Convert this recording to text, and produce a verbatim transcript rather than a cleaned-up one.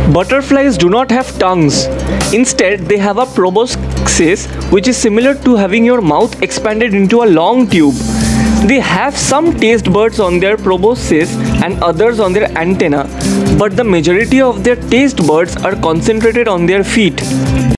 Butterflies do not have tongues. Instead, they have a proboscis, which is similar to having your mouth expanded into a long tube. They have some taste buds on their proboscis and others on their antenna, but the majority of their taste buds are concentrated on their feet.